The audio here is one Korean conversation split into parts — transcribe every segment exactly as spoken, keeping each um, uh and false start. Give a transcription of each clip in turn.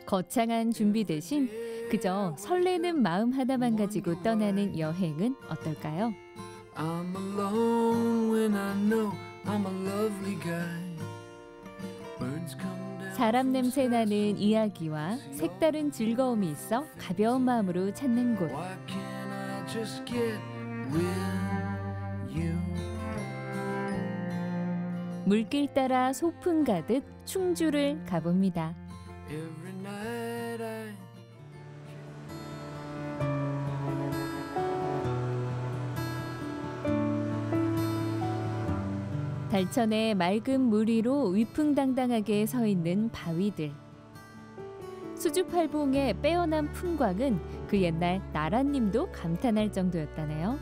거창한 준비 대신 그저 설레는 마음 하나만 가지고 떠나는 여행은 어떨까요? I'm alone when I know I'm a lovely guy. Birds come down. 사람 냄새 나는 이야기와 색다른 즐거움이 있어 가벼운 마음으로 찾는 곳. Why can't I just get with you? 물길 따라 소풍 가듯 충주를 가봅니다. Every night I 달천의 맑은 물 위로 위풍당당하게 서 있는 바위들. 수주팔봉의 빼어난 풍광은 그 옛날 나라님도 감탄할 정도였다네요.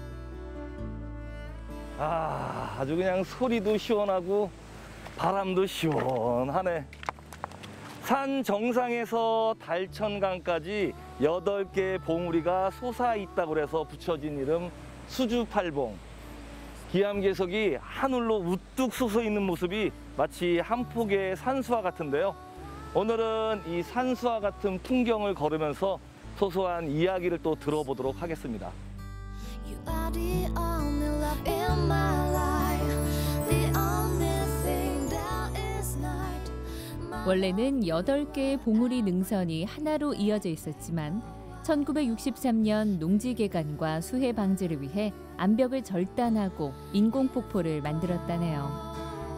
아, 아주 그냥 소리도 시원하고 바람도 시원하네. 산 정상에서 달천강까지 여덟 개의 봉우리가 솟아있다고 그래서 붙여진 이름 수주팔봉. 기암괴석이 하늘로 우뚝 솟아있는 모습이 마치 한 폭의 산수화 같은데요. 오늘은 이 산수화 같은 풍경을 걸으면서 소소한 이야기를 또 들어보도록 하겠습니다. You are the only love in my life, the only thing that is night. 원래는 여덟 개의 봉우리 능선이 하나로 이어져 있었지만 천구백육십삼 년 농지개간과 수해 방지를 위해 암벽을 절단하고 인공폭포를 만들었다네요.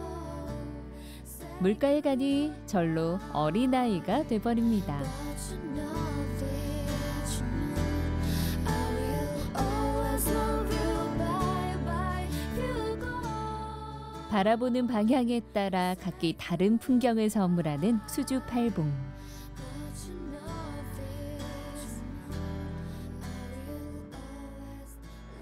물가에 가니 절로 어린아이가 돼버립니다. But you know that you know I will always love you. Bye bye, you go. 바라보는 방향에 따라 각기 다른 풍경을 선물하는 수주팔봉. But you know that you know I will always.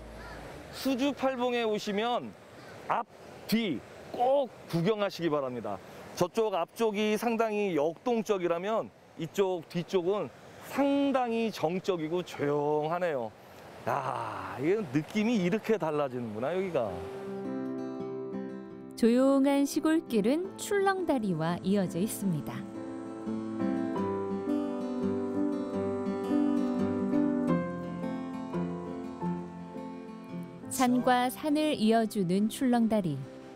수주팔봉에 오시면 앞, 뒤 꼭 구경하시기 바랍니다. 저쪽 앞쪽이 상당히 역동적이라면 이쪽 뒤쪽은 상당히 정적이고 조용하네요. 야, 이게 느낌이 이렇게 달라지는구나, 여기가. 조용한 시골길은 출렁다리와 이어져 있습니다. 산과 산을 이어주는 출렁다리.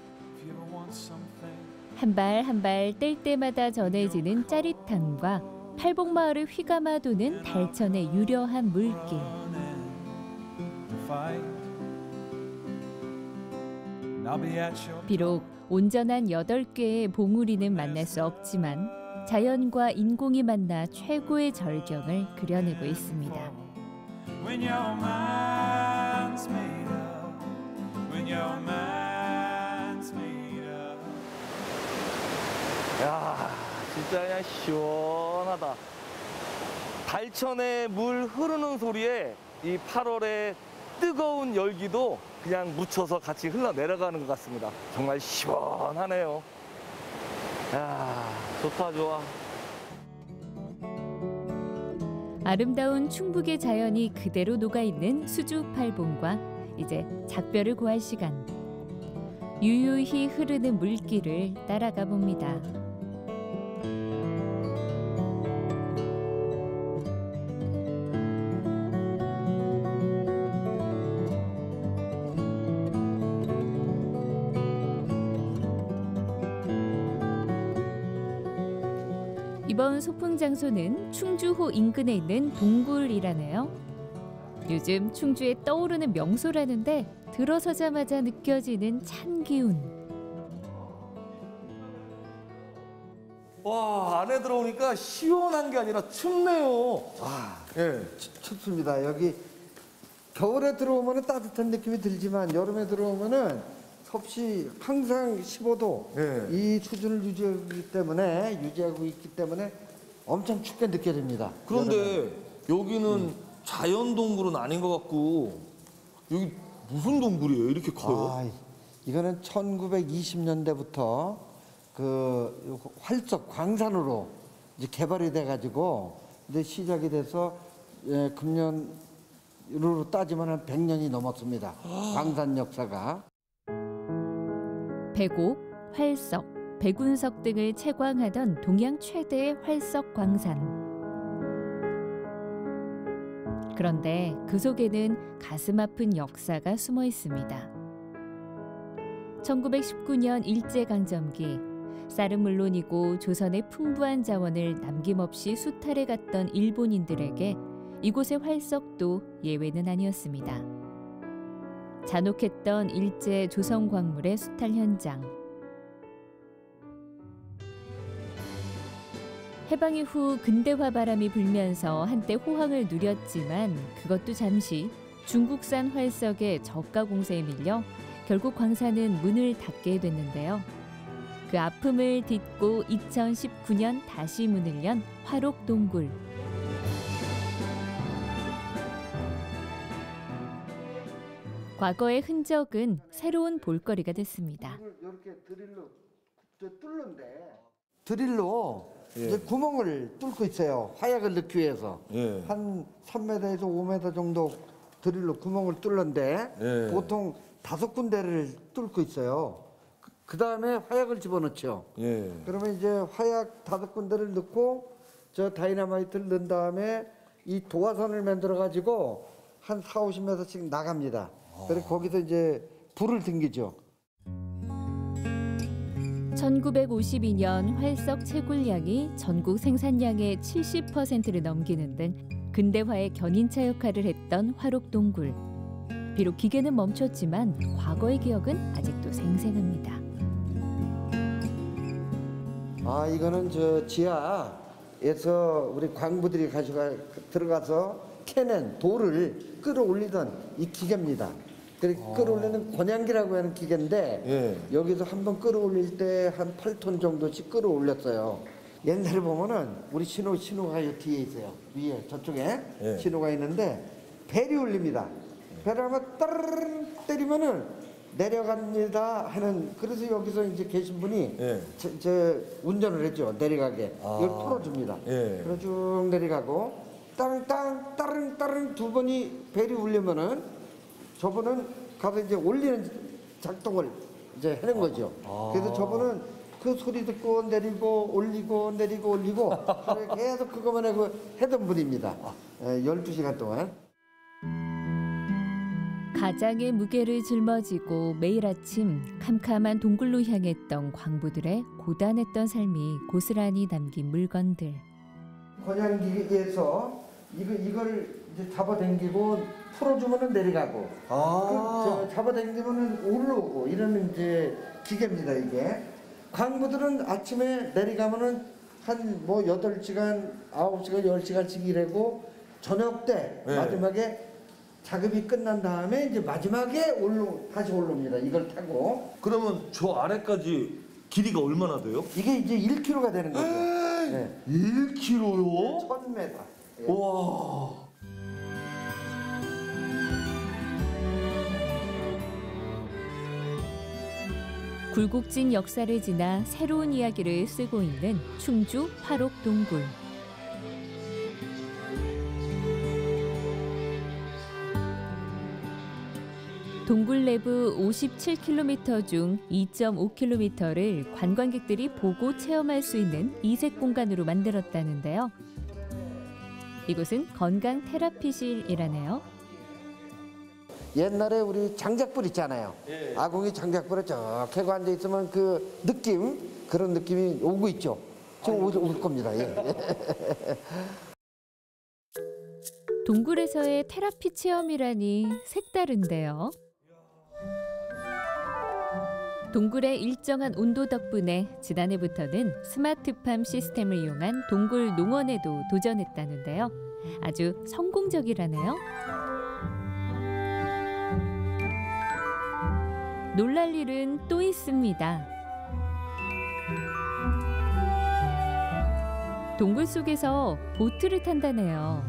한 발 한 발 뗄 때마다 전해지는 짜릿함과 팔봉마을을 휘감아 도는 달천의 유려한 물길. 비록 온전한 여덟 개의 봉우리는 만날 수 없지만 자연과 인공이 만나 최고의 절경을 그려내고 있습니다. When your mind's made up, when your mind's made up. 야, 진짜 그냥 시원하다. 달천의 물 흐르는 소리에 이 팔월의 뜨거운 열기도 그냥 묻혀서 같이 흘러내려가는 것 같습니다. 정말 시원하네요. 야, 좋다 좋아. 아름다운 충북의 자연이 그대로 녹아있는 수주팔봉과 이제 작별을 고할 시간. 유유히 흐르는 물길을 따라가 봅니다. 이번 소풍 장소는 충주호 인근에 있는 동굴이라네요. 요즘 충주에 떠오르는 명소라는데 들어서자마자 느껴지는 찬 기운. 와, 안에 들어오니까 시원한 게 아니라 춥네요. 와, 예. 춥- 춥습니다. 여기 겨울에 들어오면 따뜻한 느낌이 들지만 여름에 들어오면은 섭씨 항상 십오 도 예. 이 수준을 유지하기 때문에 유지하고 있기 때문에 엄청 춥게 느껴집니다. 그런데 여름에. 여기는 자연 동굴은 아닌 것 같고 여기 무슨 동굴이에요? 이렇게 커요? 아, 이거는 천구백이십 년대부터 그 활석 광산으로 이제 개발이 돼가지고 이제 시작이 돼서 예, 금년으로 따지면 한 백 년이 넘었습니다. 광산 역사가. 백옥, 활석, 백운석 등을 채광하던 동양 최대의 활석 광산. 그런데 그 속에는 가슴 아픈 역사가 숨어 있습니다. 천구백십구 년 일제강점기, 쌀은 물론이고 조선의 풍부한 자원을 남김없이 수탈해 갔던 일본인들에게 이곳의 활석도 예외는 아니었습니다. 잔혹했던 일제 조선 광물의 수탈 현장. 해방 이후 근대화 바람이 불면서 한때 호황을 누렸지만 그것도 잠시 중국산 활석의 저가 공세에 밀려 결국 광산은 문을 닫게 됐는데요. 그 아픔을 딛고 이천십구 년 다시 문을 연 화록동굴. 과거의 흔적은 새로운 볼거리가 됐습니다. 이렇게 드릴로 뚫는데 드릴로 예. 이제 구멍을 뚫고 있어요. 화약을 넣기 위해서. 예. 한 삼 미터에서 오 미터 정도 드릴로 구멍을 뚫는데 예. 보통 다섯 군데를 뚫고 있어요. 그 다음에 화약을 집어넣죠. 예. 그러면 이제 화약 다섯 군데를 넣고 저 다이너마이트를 넣은 다음에 이 도화선을 만들어 가지고 한 사오십 미터씩 나갑니다. 그래서 거기서 이제 불을 튕기죠. 천구백오십이 년 활석 채굴량이 전국 생산량의 칠십 퍼센트를 넘기는 등 근대화의 견인차 역할을 했던 화록동굴. 비록 기계는 멈췄지만 과거의 기억은 아직도 생생합니다. 아, 이거는 저 지하에서 우리 광부들이 가져가 들어가서 캐낸 돌을 끌어올리던 이 기계입니다. 그래 끌어올리는 권양기라고 하는 기계인데 예. 여기서 한번 끌어올릴 때 한 팔 톤 정도씩 끌어올렸어요. 옛날에 보면은 우리 신호 신호가 여 뒤에 있어요. 위에 저쪽에 예. 신호가 있는데 벨이 울립니다. 벨을 한번 따르르 때리면은 내려갑니다 하는. 그래서 여기서 이제 계신 분이 예. 저, 저 운전을 했죠. 내려가게 아. 이걸 풀어줍니다. 예. 그래서 쭉 내려가고 땅땅 따릉 따릉 두 번이 벨이 울리면은 저분은 가서 이제 올리는 작동을 이제 하는 거죠. 아. 그래서 저분은 그 소리 듣고 내리고 올리고 내리고 올리고 계속 그것만 하고 하던 분입니다. 에, 열두 시간 동안. 가장의 무게를 짊어지고 매일 아침 캄캄한 동굴로 향했던 광부들의 고단했던 삶이 고스란히 담긴 물건들. 권양기에서 이거 이걸 이제 잡아당기고 풀어주면은 내려가고, 아. 그, 저, 잡아당기면은 올라오고 이러는 이제 기계입니다. 이게 광부들은 아침에 내려가면은 한 뭐 여덟 시간, 아홉 시간, 열 시간씩 일하고 저녁 때 네. 마지막에 작업이 끝난 다음에 이제 마지막에 올라 다시 올라옵니다. 이걸 타고. 그러면 저 아래까지 길이가 얼마나 돼요? 이게 이제 일 킬로미터가 되는 거죠. 네. 일 킬로미터요? 천 미터. 예. 와. 굴곡진 역사를 지나 새로운 이야기를 쓰고 있는 충주 화록동굴. 동굴 내부 오십칠 킬로미터 중 이 점 오 킬로미터를 관광객들이 보고 체험할 수 있는 이색 공간으로 만들었다는데요. 이곳은 건강 테라피실이라네요. 옛날에 우리 장작불 있잖아요. 예. 아궁이 장작불에 저 캐고 앉아 있으면 그 느낌, 그런 느낌이 오고 있죠. 지금 올, 올 겁니다. 예. 동굴에서의 테라피 체험이라니 색다른데요. 동굴의 일정한 온도 덕분에 지난해부터는 스마트팜 시스템을 이용한 동굴 농원에도 도전했다는데요. 아주 성공적이라네요. 놀랄 일은 또 있습니다. 동굴 속에서 보트를 탄다네요.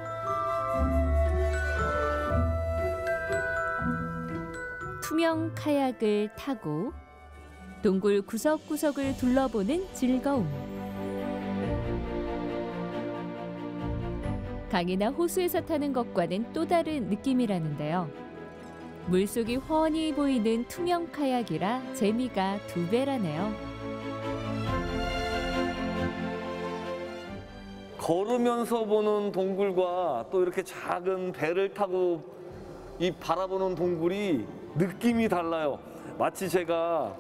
투명 카약을 타고 동굴 구석구석을 둘러보는 즐거움. 강이나 호수에서 타는 것과는 또 다른 느낌이라는데요. 물속이 훤히 보이는 투명 카약이라 재미가 두 배라네요. 걸으면서 보는 동굴과 또 이렇게 작은 배를 타고 이 바라보는 동굴이 느낌이 달라요. 마치 제가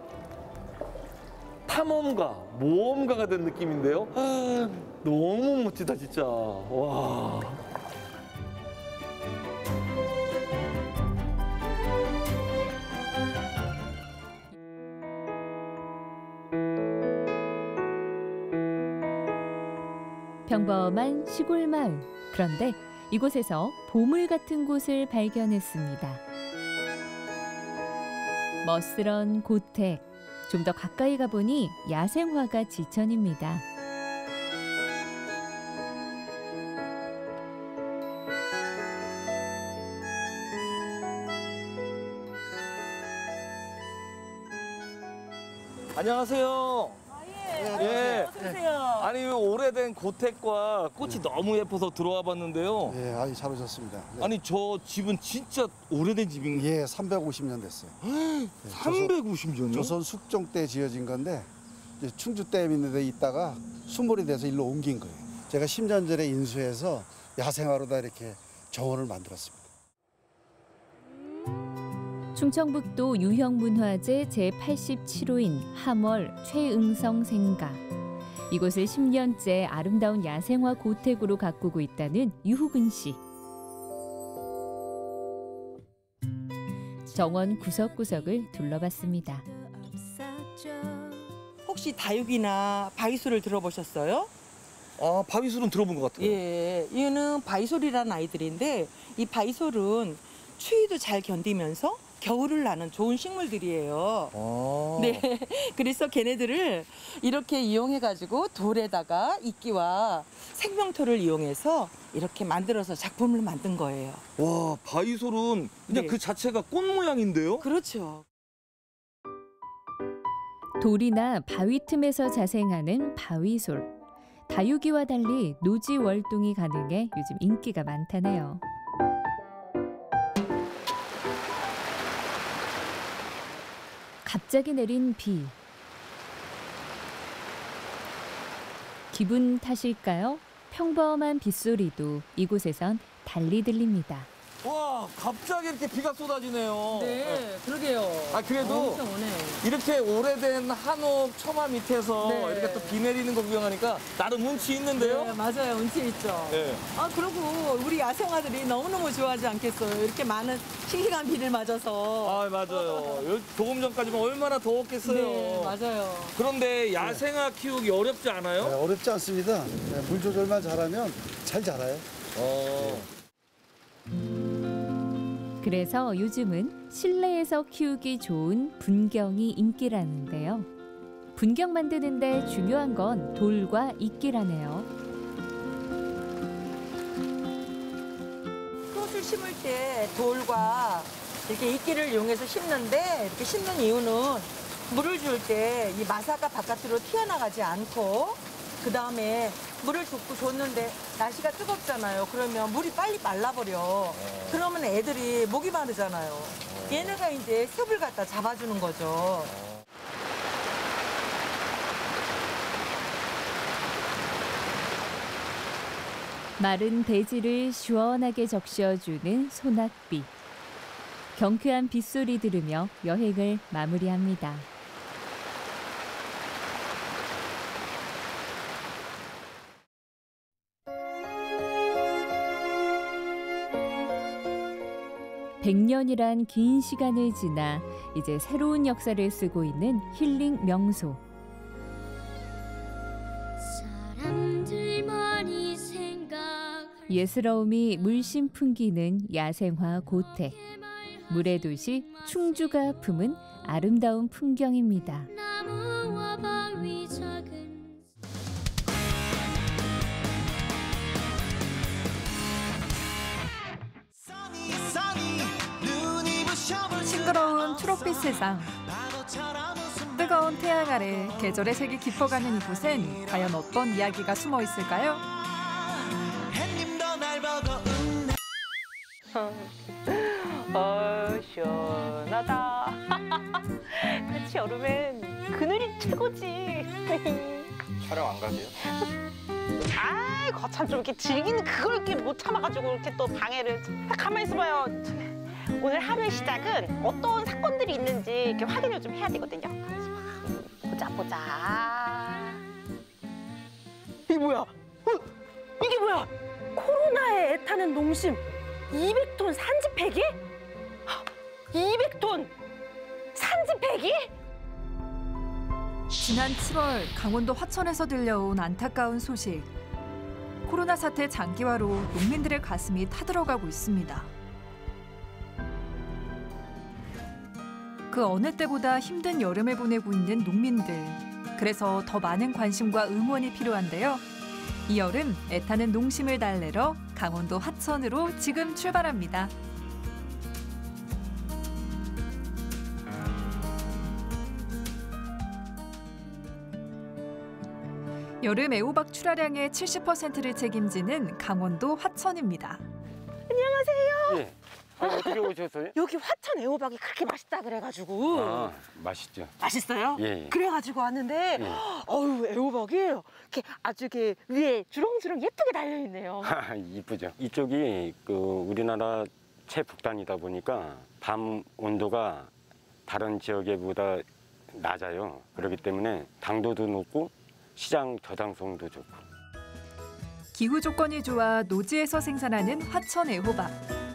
탐험가, 모험가가 된 느낌인데요. 아, 너무 멋지다 진짜. 와. 평범한 시골 마을. 그런데 이곳에서 보물 같은 곳을 발견했습니다. 멋스런 고택. 좀 더 가까이 가보니 야생화가 지천입니다. 안녕하세요. 예. 어서오세요. 아니 오래된 고택과 꽃이 너무 예뻐서 들어와 봤는데요. 예, 아주 잘 오셨습니다. 네. 아니 저 집은 진짜 오래된 집인 예, 삼백오십 년 됐어요. 예, 삼백오십 년이요? 조선, 조선 숙종 때 지어진 건데 이제 충주댐 있는 데 있다가 수몰이 돼서 일로 옮긴 거예요. 제가 십 년 전에 인수해서 야생화로다 이렇게 정원을 만들었습니다. 충청북도 유형문화재 제팔십칠 호인 함월 최응성 생가. 이곳을 십 년째 아름다운 야생화 고택으로 가꾸고 있다는 유후근 씨. 정원 구석구석을 둘러봤습니다. 혹시 다육이나 바위솔을 들어보셨어요? 아 바위술은 들어본 것 같아요. 예, 얘는 바위솔이라는 아이들인데 이 바위솔은 추위도 잘 견디면서 겨울을 나는 좋은 식물들이에요. 아. 네, 그래서 걔네들을 이렇게 이용해가지고 돌에다가 이끼와 생명토를 이용해서 이렇게 만들어서 작품을 만든 거예요. 와 바위솔은 그냥 네. 그 자체가 꽃 모양인데요? 그렇죠. 돌이나 바위 틈에서 자생하는 바위솔. 다육이와 달리 노지 월동이 가능해 요즘 인기가 많다네요. 갑자기 내린 비. 기분 탓일까요? 평범한 빗소리도 이곳에선 달리 들립니다. 와 갑자기 이렇게 비가 쏟아지네요. 네, 그러게요. 아 그래도 엄청 오네. 이렇게 오래된 한옥 처마 밑에서 네. 이렇게 또 비 내리는 거 구경하니까 나름 운치 있는데요? 네, 맞아요. 운치 있죠. 네. 아, 그리고 우리 야생화들이 너무너무 좋아하지 않겠어요? 이렇게 많은 싱싱한 비를 맞아서. 아 맞아요. 요- 조금 전까지만 얼마나 더웠겠어요. 네, 맞아요. 그런데 야생화 키우기 어렵지 않아요? 네, 어렵지 않습니다. 네, 물 조절만 잘하면 잘 자라요. 어. 그래서 요즘은 실내에서 키우기 좋은 분경이 인기라는데요. 분경 만드는데 중요한 건 돌과 이끼라네요. 꽃을 심을 때 돌과 이렇게 이끼를 이용해서 심는데 이렇게 심는 이유는 물을 줄 때 이 마사가 바깥으로 튀어나가지 않고 그 다음에 물을 줬고 줬는데 날씨가 뜨겁잖아요. 그러면 물이 빨리 말라버려. 그러면 애들이 목이 마르잖아요. 얘네가 이제 습을 갖다 잡아주는 거죠. 마른 대지를 시원하게 적셔주는 소낙비. 경쾌한 빗소리 들으며 여행을 마무리합니다. 백 년이란 긴 시간을 지나 이제 새로운 역사를 쓰고 있는 힐링 명소. 사람들만이 생각 예스러움이 물씬 풍기는 야생화 고택. 물의 도시 충주가 품은 아름다운 풍경입니다. 나무와 바위 작은 싱그러운 초록빛 세상, 뜨거운 태양 아래 계절의 색이 깊어가는 이곳엔 과연 어떤 이야기가 숨어 있을까요? 어, 시원하다. 그렇지, 여름엔 그늘이 최고지. 촬영 안 가세요? 아이 거참 좀 이렇게 즐기는 그걸 이렇게 못 참아가지고 이렇게 또 방해를. 아, 가만히 있어봐요. 오늘 하루의 시작은 어떤 사건들이 있는지 이렇게 확인을 좀 해야 되거든요. 보자 보자. 이게 뭐야? 어? 이게 뭐야? 코로나에 애타는 농심 이백 톤 산지 폐기? 이백 톤 산지 폐기? 지난 칠월 강원도 화천에서 들려온 안타까운 소식. 코로나 사태 장기화로 농민들의 가슴이 타들어가고 있습니다. 그 어느 때보다 힘든 여름을 보내고 있는 농민들. 그래서 더 많은 관심과 응원이 필요한데요. 이 여름 애타는 농심을 달래러 강원도 화천으로 지금 출발합니다. 여름 애호박 출하량의 칠십 퍼센트를 책임지는 강원도 화천입니다. 안녕하세요. 예. 아, 어떻게 오셨어요? 여기 화천 애호박이 그렇게 맛있다 그래가지고. 아, 맛있죠. 맛있어요? 예. 그래가지고 왔는데, 예. 어우 애호박이 이렇게 아주 이렇게 위에 주렁주렁 예쁘게 달려 있네요. 아, 이쁘죠. 이쪽이 그 우리나라 최북단이다 보니까 밤 온도가 다른 지역에보다 낮아요. 그렇기 때문에 당도도 높고 시장 저당성도 좋고. 기후 조건이 좋아 노지에서 생산하는 화천 애호박.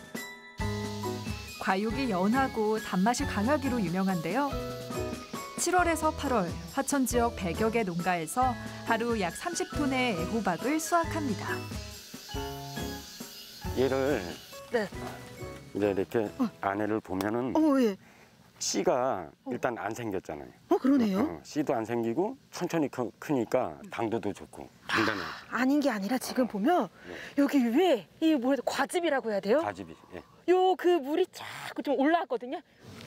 과육이 연하고 단맛이 강하기로 유명한데요. 칠월에서 팔월 화천 지역 백여 개 농가에서 하루 약 삼십 톤의 애호박을 수확합니다. 얘를 네. 이제 이렇게 안에를 보면은 어, 예. 씨가 일단 안 생겼잖아요. 어, 그러네요. 어, 씨도 안 생기고 천천히 크, 크니까 당도도 좋고 단단해요. 아닌 게 아니라 지금 보면 여기 위에 이 뭐라 과즙이라고 해야 돼요? 과즙이. 예. 요 그 물이 자꾸 좀 올라왔거든요.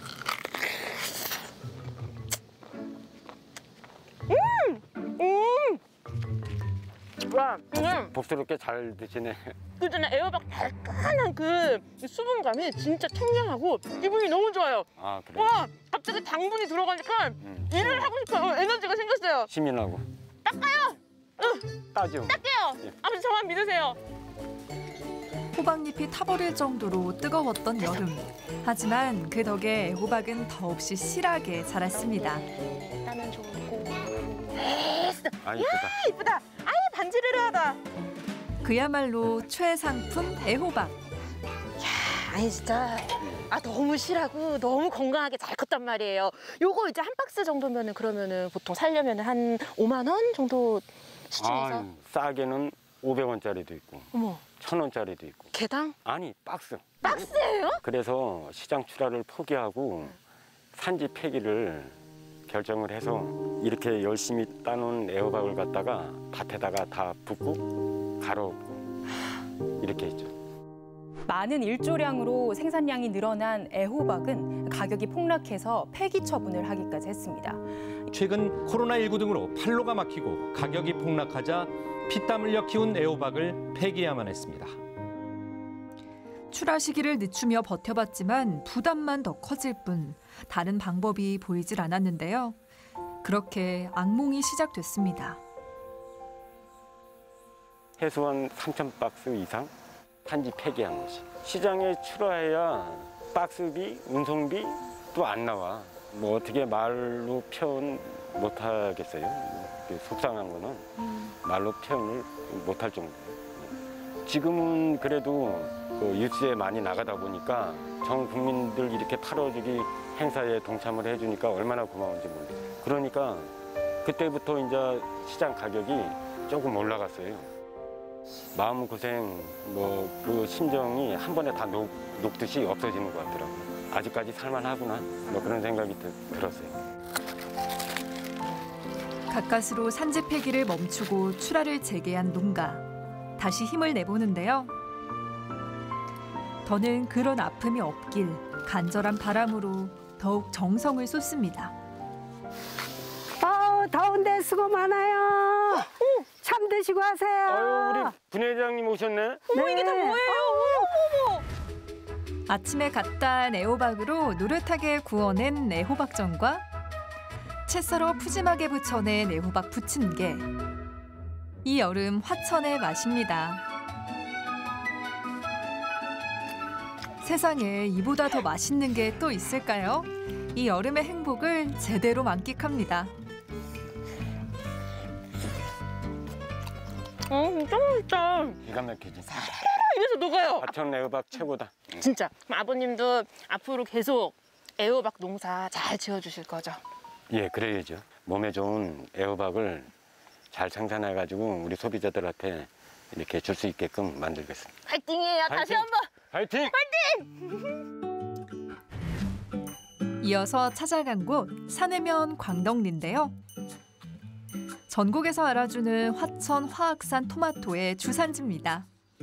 음! 음! 와, 음! 복스럽게 잘 드시네. 그 전에 애호박 달큰한 그 수분감이 진짜 청량하고 기분이 너무 좋아요. 아, 그래. 와, 갑자기 당분이 들어가니까 음. 일을 하고 싶어요. 에너지가 생겼어요. 힘이 나고. 닦아요. 응, 따죠. 닦게요. 예. 아버지 저만 믿으세요. 호박잎이 타버릴 정도로 뜨거웠던 여름. 하지만 그 덕에 호박은 더없이 실하게 자랐습니다. 따면 좋고. 아, 야, 이쁘다. 이쁘다. 아예 반지르르하다. 그야말로 최상품 애호박. 아니 진짜 아 너무 실하고 너무 건강하게 잘 컸단 말이에요. 요거 이제 한 박스 정도면은 그러면은 보통 살려면 한 오만 원 정도 시중에서. 아, 싸게는 오백 원짜리도 있고 어머. 천 원짜리도 있고. 개당? 아니, 박스. 박스예요? 그래서 시장 출하를 포기하고 산지 폐기를 결정을 해서 이렇게 열심히 따놓은 애호박을 갖다가 밭에다가 다 붓고 갈아엎고 이렇게 했죠. 많은 일조량으로 생산량이 늘어난 애호박은 가격이 폭락해서 폐기 처분을 하기까지 했습니다. 최근 코로나십구 등으로 판로가 막히고 가격이 폭락하자 피땀 흘려 키운 애호박을 폐기해야만 했습니다. 출하 시기를 늦추며 버텨봤지만 부담만 더 커질 뿐 다른 방법이 보이질 않았는데요. 그렇게 악몽이 시작됐습니다. 해수원 삼천 박스 이상 산지 폐기한 것이. 시장에 출하해야 박스비, 운송비 또 안 나와. 뭐 어떻게 말로 표현 못 하겠어요. 속상한 거는 말로 표현을 못 할 정도예요. 지금은 그래도 그 뉴스에 많이 나가다 보니까 전 국민들 이렇게 팔아주기 행사에 동참을 해주니까 얼마나 고마운지 모르겠어요. 그러니까 그때부터 이제 시장 가격이 조금 올라갔어요. 마음고생, 뭐 그 심정이 한 번에 다 녹, 녹듯이 없어지는 것 같더라고요. 아직까지 살만하구나, 뭐 그런 생각이 드, 들었어요. 가까스로 산지 폐기를 멈추고 출하를 재개한 농가. 다시 힘을 내보는데요. 더는 그런 아픔이 없길 간절한 바람으로 더욱 정성을 쏟습니다. 아우 더운데 수고 많아요. 참 드시고 하세요. 아유, 우리 분회장님 오셨네. 어머 네. 이게 다 뭐예요? 어머 어머. 아침에 갓 딴 애호박으로 노릇하게 구워낸 애호박전과 채 썰어 푸짐하게 부쳐낸 애호박 부침개. 이 여름 화천의 맛입니다. 세상에 이보다 더 맛있는 게 또 있을까요? 이 여름의 행복을 제대로 만끽합니다. 어, 진짜 맛있다. 기가 막히지. 입에서 녹아요. 화천 애호박 최고다. 진짜. 그럼 아버님도 앞으로 계속 애호박 농사 잘 지어주실 거죠? 예, 그래야죠. 몸에 좋은 애호박을 잘 생산해가지고 우리 소비자들한테 이렇게 줄 수 있게끔 만들겠습니다. 파이팅이에요. 다시 파이팅! 한번. 파이팅! 파이팅! 이어서 찾아간 곳 산해면 광덕리인데요. 전국에서 알아주는 화천 화학산 토마토의 주산지입니다.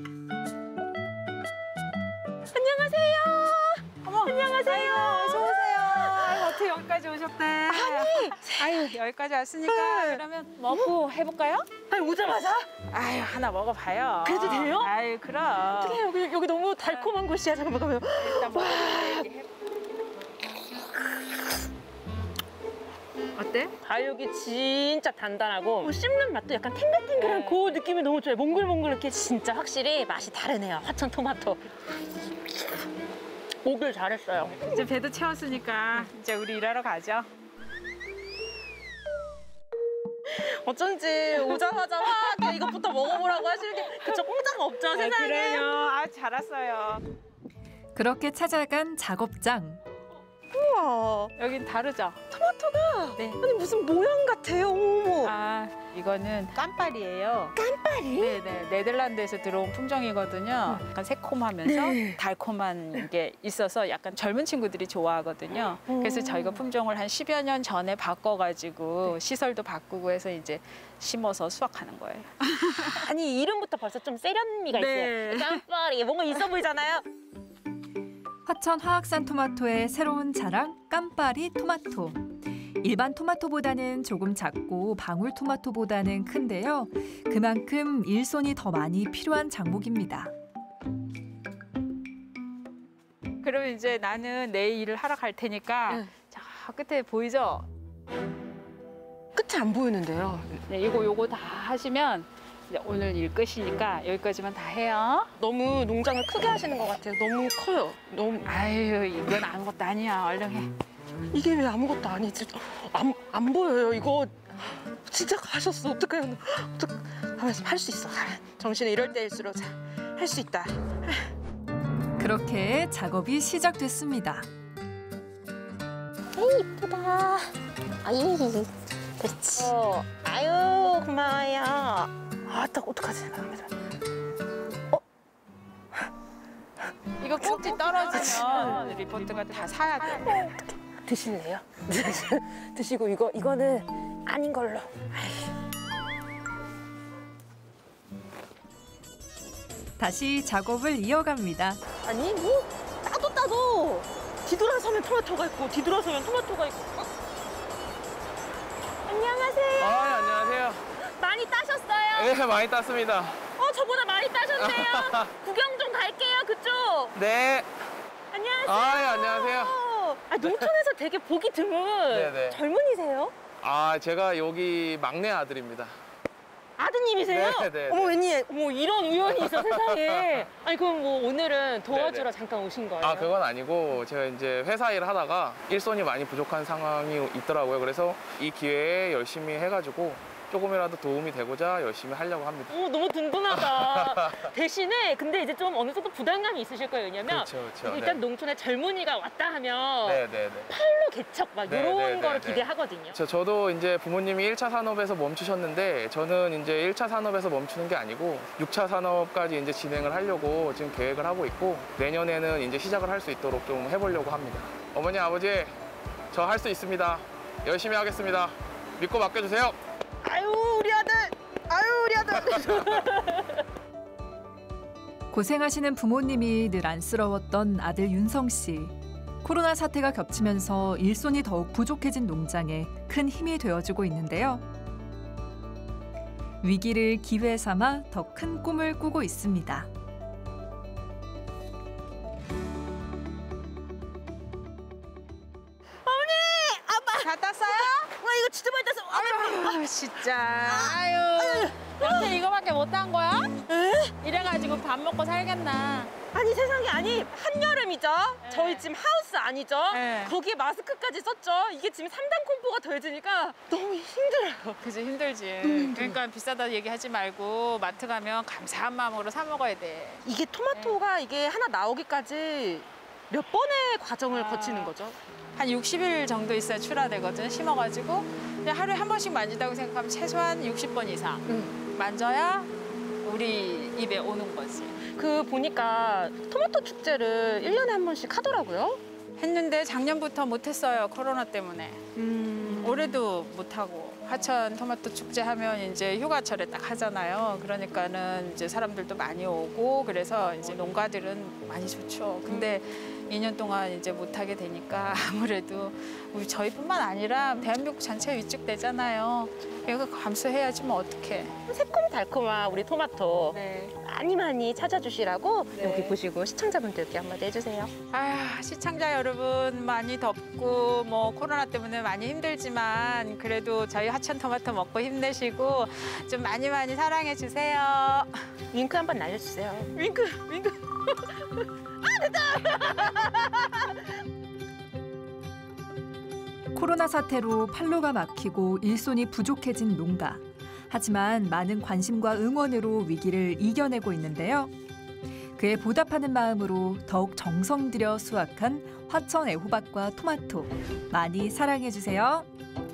안녕하세요. 어머, 안녕하세요. 어서 오세요. 아유, 어떻게 여기까지 오셨대? 아니, 아유, 여기까지 왔으니까 그러면 먹고 해볼까요? 아니, 오자마자? 아유, 하나 먹어봐요. 그래도 돼요? 아유, 그럼. 어떡해, 여기, 여기 너무 달콤한 곳이야. 잠깐만, 잠깐만. 일단 먹어. 어때? 과육이 진짜 단단하고 뭐 씹는 맛도 약간 탱글탱글한 네. 그 느낌이 너무 좋아요. 몽글몽글하게 진짜 확실히 맛이 다르네요. 화천 토마토. 오길 잘했어요. 이제 배도 채웠으니까 이제 우리 일하러 가죠. 어쩐지 오자마자 와 이것부터 먹어보라고 하시는 게 그쵸 공짜가 없죠 아, 세상에. 그래요. 아, 잘 왔어요. 그렇게 찾아간 작업장. 우와 여긴 다르죠? 토마토가 네. 아니 무슨 모양 같아요. 어머. 아, 이거는 깐빨이에요. 깐빨이? 네네. 네덜란드에서 들어온 품종이거든요. 약간 새콤하면서 네. 달콤한 게 있어서 약간 젊은 친구들이 좋아하거든요. 그래서 저희가 품종을 한 십여 년 전에 바꿔가지고 시설도 바꾸고 해서 이제 심어서 수확하는 거예요. 아니 이름부터 벌써 좀 세련미가 네. 있어요. 깐빨이 뭔가 있어 보이잖아요. 화천 화학산 토마토의 새로운 자랑 깐빠리 토마토. 일반 토마토보다는 조금 작고 방울 토마토보다는 큰데요. 그만큼 일손이 더 많이 필요한 작목입니다. 그러면 이제 나는 내 일을 하러 갈 테니까 응. 저 끝에 보이죠? 끝이 안 보이는데요. 네, 이거 요거 다 하시면 이제 오늘 일 끝이니까 여기까지만 다 해요. 너무 농장을 크게 하시는 것 같아요. 너무 커요. 너무 아유, 이건 아무것도 아니야. 얼른 해. 이게 왜 아무것도 아니지? 안, 안 보여요. 이거 진짜 가셨어. 어떡해요. 어떡... 할 수 있어. 정신이 이럴 때일수록 할 수 있다. 그렇게 작업이 시작됐습니다. 아이 이쁘다. 아이 그렇지. 어, 아유 고마워요. 아, 딱 어떡하지? 어? 이거 꼭지 떨어지면 리포트가 다 사야 돼. 드실래요? 드시고 이거 이거는 아닌 걸로. 다시 작업을 이어갑니다. 아니 뭐 따도 따도 뒤돌아서면 토마토가 있고 뒤돌아서면 토마토가 있고. 어? 안녕하세요. 아, 안녕하세요. 많이 따셨어요? 네, 많이 땄습니다. 어, 저보다 많이 따셨네요. 구경 좀 갈게요, 그쪽. 네. 안녕하세요. 아, 네, 안녕하세요. 아, 농촌에서 되게 보기 드문 네네. 젊은이세요? 아, 제가 여기 막내 아들입니다. 아드님이세요? 네, 네, 어머, 네. 웬일, 어머, 이런 우연이 있어, 세상에. 아니, 그럼 뭐 오늘은 도와주러 네네. 잠깐 오신 거예요? 아, 그건 아니고 제가 이제 회사 일을 하다가 일손이 많이 부족한 상황이 있더라고요. 그래서 이 기회에 열심히 해가지고 조금이라도 도움이 되고자 열심히 하려고 합니다. 어, 너무 든든하다. 대신에 근데 이제 좀 어느 정도 부담감이 있으실 거예요. 왜냐면 그렇죠, 그렇죠. 일단 네. 농촌에 젊은이가 왔다 하면 네, 네, 네. 팔로 개척 막 네, 이런 네, 네, 거를 네. 기대하거든요. 저, 저도 이제 부모님이 일 차 산업에서 멈추셨는데 저는 이제 일 차 산업에서 멈추는 게 아니고 육 차 산업까지 이제 진행을 하려고 지금 계획을 하고 있고 내년에는 이제 시작을 할 수 있도록 좀 해보려고 합니다. 어머니, 아버지, 저 할 수 있습니다. 열심히 하겠습니다. 믿고 맡겨주세요. 아유, 우리 아들! 아유, 우리 아들! 고생하시는 부모님이 늘 안쓰러웠던 아들 윤성 씨. 코로나 사태가 겹치면서 일손이 더욱 부족해진 농장에 큰 힘이 되어주고 있는데요. 위기를 기회 삼아 더 큰 꿈을 꾸고 있습니다. 어머니! 아빠! 다 땄어요? 와, 이거 진짜 많이 땄어. 아유 진짜. 아유. 남자 이거밖에 못한 거야? 에? 이래가지고 밥 먹고 살겠나? 아니 세상에 아니 한여름이죠? 네. 저희 지금 하우스 아니죠? 네. 거기에 마스크까지 썼죠? 이게 지금 삼 단 콤보가 더해지니까 너무 힘들어요. 그지 힘들지. 너무 힘들어. 그러니까 비싸다 얘기하지 말고 마트 가면 감사한 마음으로 사 먹어야 돼. 이게 토마토가 이게 하나 나오기까지 몇 번의 과정을 아. 거치는 거죠? 한 육십 일 정도 있어야 출하되거든. 심어가지고 그냥 하루에 한 번씩 만진다고 생각하면 최소한 육십 번 이상 응. 만져야 우리 입에 오는 거지. 그 보니까 토마토 축제를 일 년에 한 번씩 하더라고요. 했는데 작년부터 못했어요. 코로나 때문에. 음. 올해도 못하고. 하천 토마토 축제 하면 이제 휴가철에 딱 하잖아요. 그러니까는 이제 사람들도 많이 오고 그래서 이제 농가들은 많이 좋죠. 근데 이 년 동안 이제 못하게 되니까 아무래도 우리 저희뿐만 아니라 대한민국 전체에 위축되잖아요. 이거 감수해야지 뭐 어떡해. 새콤달콤한 우리 토마토 네. 많이 많이 찾아주시라고 네. 여기 보시고 시청자분들께 한마디 해주세요. 아휴, 시청자 여러분 많이 덥고 뭐 코로나 때문에 많이 힘들지만 그래도 저희 하천 토마토 먹고 힘내시고 좀 많이 많이 사랑해 주세요. 윙크 한번 날려주세요. 윙크, 윙크. 아 됐다. 코로나 사태로 판로가 막히고 일손이 부족해진 농가. 하지만 많은 관심과 응원으로 위기를 이겨내고 있는데요. 그에 보답하는 마음으로 더욱 정성 들여 수확한 화천 애호박과 토마토 많이 사랑해 주세요.